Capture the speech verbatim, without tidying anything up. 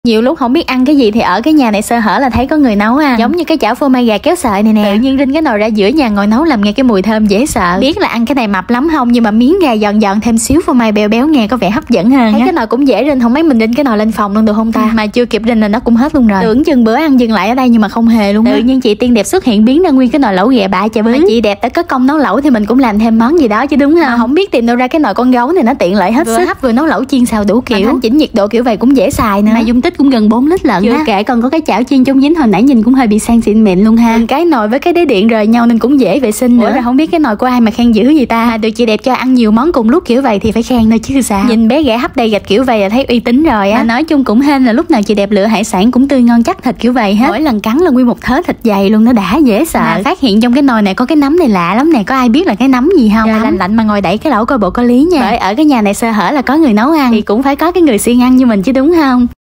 Nhiều lúc không biết ăn cái gì thì ở cái nhà này sơ hở là thấy có người nấu à. Giống như cái chảo phô mai gà kéo sợi này nè, tự nhiên rinh cái nồi ra giữa nhà ngồi nấu làm nghe cái mùi thơm dễ sợ. Biết là ăn cái này mập lắm không, nhưng mà miếng gà giòn giòn thêm xíu phô mai béo béo nghe có vẻ hấp dẫn hơn. Thấy cái nồi cũng dễ rinh, không mấy mình rinh cái nồi lên phòng luôn được không ta? Mà chưa kịp rinh là nó cũng hết luôn rồi. Tưởng chừng bữa ăn dừng lại ở đây nhưng mà không hề luôn. Tự nhiên chị Tiên Đẹp xuất hiện biến ra nguyên cái nồi lẩu ghẹ bạ chà bứ. Mà chị Đẹp đã có công nấu lẩu thì mình cũng làm thêm món gì đó chứ đúng không? Mà không biết tìm đâu ra cái nồi con gấu này, nó tiện lợi hết sức. Vừa hấp vừa nấu lẩu chiên xào đủ kiểu. Thanh chỉnh nhiệt độ kiểu vậy cũng dễ xài nữa. Mà dung tích cũng gần bốn lít lận. Chưa kể còn có cái chảo chiên chống dính hồi nãy nhìn cũng hơi bị sang xịn mịn luôn ha. Cái nồi với cái đế điện rời nhau nên cũng dễ vệ sinh nữa. Ủa, rồi không biết cái nồi của ai mà khen dữ gì ta. Mà được chị Đẹp cho ăn nhiều món cùng lúc kiểu vậy thì phải khen thôi chứ sao. Nhìn bé ghẻ hấp đầy gạch kiểu vậy là thấy uy tín rồi á. Mà nói chung cũng hên là lúc nào chị Đẹp lựa hải sản cũng tươi ngon chắc thịt kiểu vậy hết. Mỗi lần cắn là nguyên một thớ thịt dày luôn, nó đã dễ sợ. Mà phát hiện trong cái nồi này có cái nấm này lạ lắm nè, có ai biết là cái nấm gì không? Trời lạnh lạnh mà ngồi đẩy cái lẩu coi bộ có lý nha. Bởi ở cái nhà này sơ hở là có người nấu ăn thì cũng phải có cái người siêng ăn như mình chứ đúng không?